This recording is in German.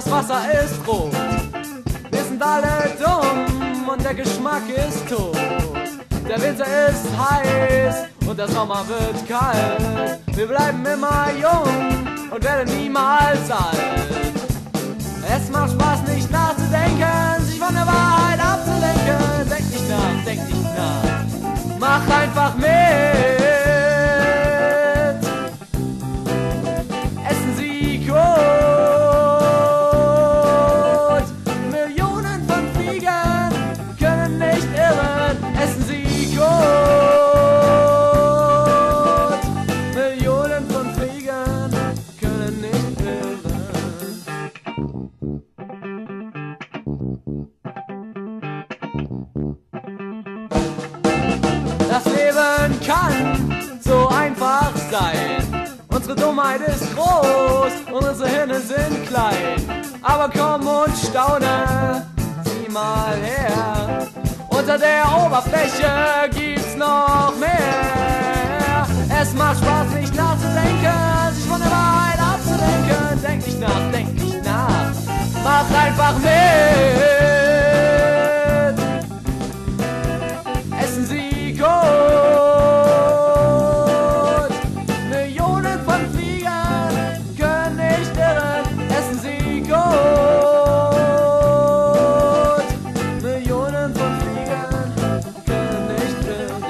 das Wasser ist rot. Wir sind alle dumm und der Geschmack ist tot. Der Winter ist heiß und der Sommer wird kalt. Wir bleiben immer jung und werden niemals alt. Es macht Spaß, nicht nachzudenken, sich von der Wahrheit abzulenken. Denk nicht nach, denk nicht nach, mach einfach mit. Essen Sie Kot. Millionen von Fliegen können nicht irren. Essen Sie Kot. Millionen von Fliegen können nicht irren. Das Leben kann so einfach sein. Unsere Dummheit ist groß, unsere Hirne sind klein. Aber komm und staune, sieh mal her. Unter der Oberfläche gibt's noch mehr. Es macht Spaß, nicht nachzudenken, sich von der Wahrheit abzulenken. Denk nicht nach, denk nicht nach, mach einfach mit. Essen Sie Kot. Millionen von Fliegern können nicht irren. Essen Sie Kot. Millionen von Fliegern können nicht irren.